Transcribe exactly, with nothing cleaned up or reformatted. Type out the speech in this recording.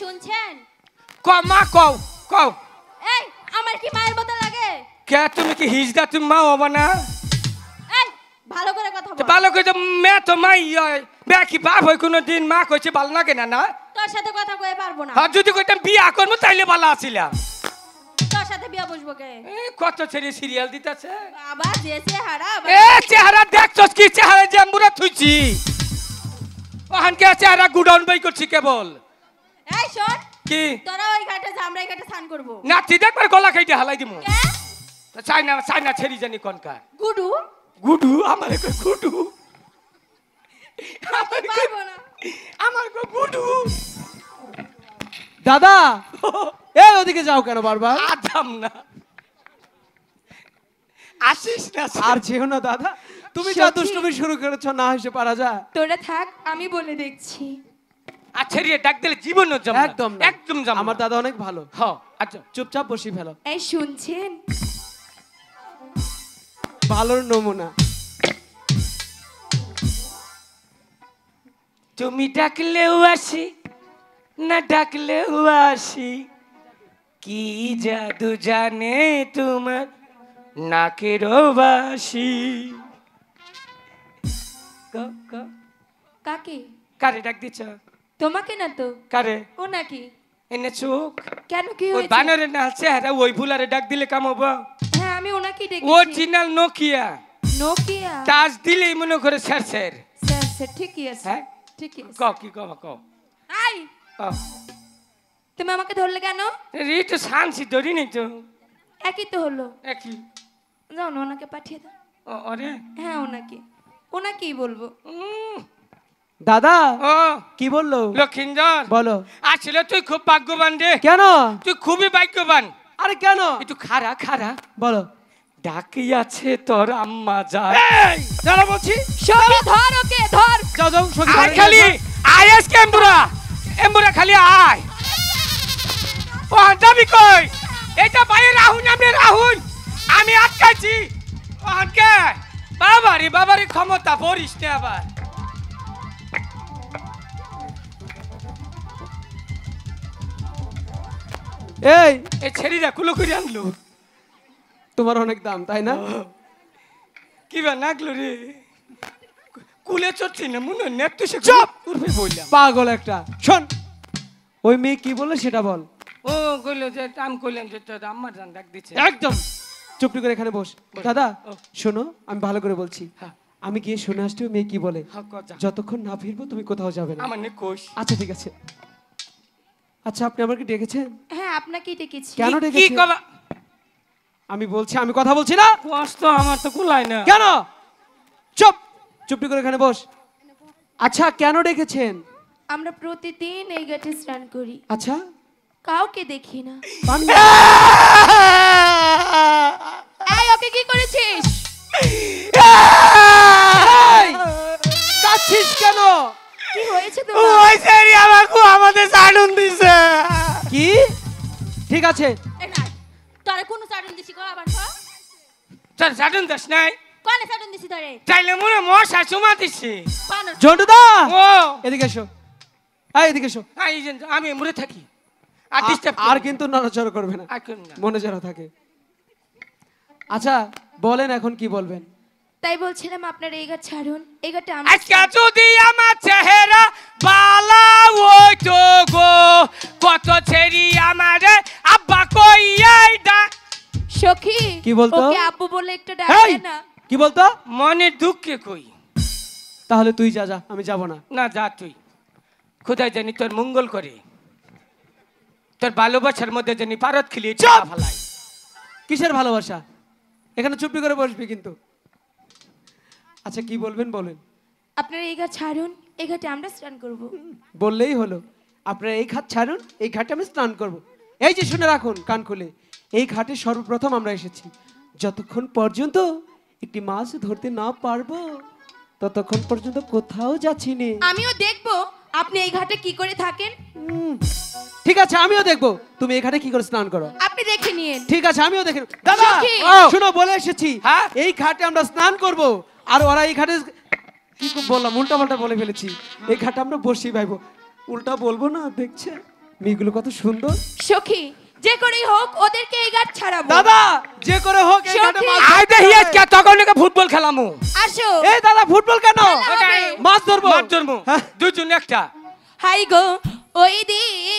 শুনছেন? ক মা কও কও। এই আমার কি মায়ের মতো লাগে? কে তুমি কি হিজদা তুমি মা হবা না? এই ভালো করে কথা বল। ভালো করে মে তো মাই হয় বে কি বাপ হয় কোনো দিন মা কইছে ভালো লাগে না না? তোর সাথে কথা কয়ে পারবো না। হ্যাঁ যদি কইতাম বিয়া করবো তাইলে ভালো আছিলাম। তোর সাথে বিয়া বসবো কে? এ কত ছেড়ে সিরিয়াল দিতেছে। বাবা যে চেহারা এ চেহারা দেখছস কি চেহারা জাম্বুরা থুইছি। ওহান কে চেহারা গুডাউন বাই করছি কেবল। এই শোন কি তোরা ওই ঘাটে যা আমরা এই ঘাটে স্নান করব। না তুই দেখবার গলা খাইতে হালাই দিমু। কে? তো চাই না চাই না ছেড়ি জানি কোনকার। গুডু গুডু আমারে কই গুডু। আমি পারবো না। আমার কই গুডু। দাদা এই ওদিকে যাও কেন বারবার? আদাম না আসিস না আর যেও না দাদা, তুমি যা দুষ্টুমি শুরু করেছো না হেসে পারা যায়? তোরা থাক আমি বলে দেখছি। আচ্ছা রে ডাক দিলে জীবন জম একদম না। একদম জম। আমার দাদা অনেক ভালো। হ্যাঁ আচ্ছা চুপচাপ বসি ফেলো। এই শুনছেন? ভালোর নমুনা। তুমি ডাকলেও আসি না ডাকলেও আসি, কি জাদু জানে তোমার নাকের বাসি। কাকে? কারে ডাক দিছ? তোমাকে না তো। কারে? ও নাকি? এনে চোখ কেন কি ওই হয়েছে? বানরের না চেহারা ওই ফুলারে ডাক দিলে কাম হবো? হ্যাঁ আমি ওনাকেই ডেকেছি। Original Nokia. নোকিয়া? টাচ দিলেই মনে করে স্যার স্যার। স্যার স্যার ঠিকই আছে। হ্যাঁ ঠিকই আছে। কও কি কও কও। আই তুমি আমাকে ধরলে কেন? এই তো শান্তি ধরি নি তো। একই তো হলো। একই। যাও না ওনাকে পাঠিয়ে দাও। ও আরে হ্যাঁ ওনাকে ওনাকেই বলবো। দাদা ও কি বললো? লক্ষিন্দর বলো। আসলে তুই খুব ভাগ্যবান রে। কেন? তুই খুবই ভাগ্যবান। আরে কেন? একটু খারা খারা বলো। ডাকি আছে তোর আম্মা যা। এই দাঁড়া বলছি। সখী ধর ওকে ধর। যাও যাও সখী। আয় খালি আয় আজকে এমবুরা এমবুরা খালি আয়। ও যাবি কই? এটা বাইরে রাহুন আমি রাহুন আমি আটকাইছি। ওহানকে বাবারি বাবারি ক্ষমতা পড়িস না আবার। এই এই ছেড়িরা কুলো করে আনলো। তোমার অনেক দাম তাই না? কি বা নাগলো রে কুলে চড়ছি না মনে নেট তো সে চুপ করবে বললাম। পাগল একটা। শোন ওই মেয়ে কি বললো সেটা বল। ও কইলো যে আমি কইলাম যে তোর আম্মার জান ডাক দিচ্ছে। একদম চুপটি করে এখানে বস। দাদা শোনো আমি ভালো করে বলছি। হ্যাঁ। আমি গিয়ে শুনে আসছি মেয়ে কি বলে। হ্যাঁ, কও যা। যতক্ষণ না ফিরবো তুমি কোথাও যাবে না। আমার নে কোষ। আচ্ছা ঠিক আছে। আচ্ছা আপনি আমাকে ডেকেছেন? হ্যাঁ আপনাকেই ডেকেছি। কেন কি ডেকেছেন? কবা? আমি বলছি আমি কথা বলছি না। কষ্ট আমার তো কুলায় না। কেন? চুপ চুপটি করে এখানে বস। আচ্ছা কেন ডেকেছেন? আমরা প্রতিদিন এই ঘাটে স্নান করি, আচ্ছা কাউকে দেখি না। পান- এই ওকে কি করেছিস? এই, কাঁদছিস কেন? কি হয়েছে তোমার? ওই সেরি আমাকে আমাদের সাড়ুন দিছে। কি? ঠিক আছে এই না তোরে কোন সাড়ুন দিছি কো আবার কো? তোর সাড়ুন দাস নাই? কোনে সাড়ুন দিছি তোরে? তাইলে মনে মশা চুমা দিছে। বানর। জন্টুদা ও এদিকে এসো। এই এদিকে এসো। আই যে আমি মরে থাকি। আর ডিস্টার্ব আর কিন্তু নড়াচড়া করবে না, আর কোন না। মনে যেন থাকে। আচ্ছা বলেন এখন কি বলবেন? তাই বলছিলাম আপনার এই ঘাট ছাড়ুন, এই ঘাটে আমরা আজকে যদি আমার চেহারা বালা হইতো গো কত ছেড়ি আমারে আব্বা কইয়াই দা। সখী কি বলতো? ওকে আব্বু বলে একটু ডাক এই দে না। কি বলতো? মনে দুঃখে কই। তাহলে তুই যা যা, আমি যাব না। না যা তুই। খোদাই জানি তোর মঙ্গল করে। তোর ভালোবাসার মধ্যে জানি পারত খিলিয়ে চুপ! ফেলাই। কিসের ভালোবাসা? এখানে চুপটি করে বসবি কিন্তু। আচ্ছা কি বলবেন বলেন। আপনার এই ঘাট ছাড়ুন, এই ঘাটে আমরা স্নান করব। বললেই হলো। আপনারা এই ঘাট ছাড়ুন, এই ঘাটে আমি স্নান করব। এই যে শুনে রাখুন কান খুলে, এই ঘাটে সর্বপ্রথম আমরা এসেছি। যতক্ষণ পর্যন্ত একটি মাছ ধরতে না পারবো ততক্ষণ পর্যন্ত কোথাও যাচ্ছি নে। আমিও দেখব আপনি এই ঘাটে কি করে থাকেন। উম, ঠিক আছে আমিও দেখবো তুমি এই ঘাটে কি করে স্নান করো। আপনি দেখে নিয়েন। ঠিক আছে আমিও দেখে নেব। দাদা সখী! শুনো বলে এসেছি হ্যাঁ? এই ঘাটে আমরা স্নান করব। আর ওরা এই ঘাটে কি খুব বললাম উল্টা পাল্টা বলে ফেলেছি। এই ঘাটে আমরা বসি ভাইবো। উল্টা বলবো না দেখছে। মেয়েগুলো কত সুন্দর। সখী যে করেই হোক ওদেরকে এই ঘাট ছাড়াবো। দাদা যে করে হোক এই ঘাটে মাছ আই ধরতে দেখি হবে। আজকে তখন নাকি ফুটবল খেলামু। আসো। এই দাদা ফুটবল কেন? খেলা হবে। মাছ ধরবো। মাছ ধরবো হ্যাঁ। দুজন একটা। হাই গো ওই দিন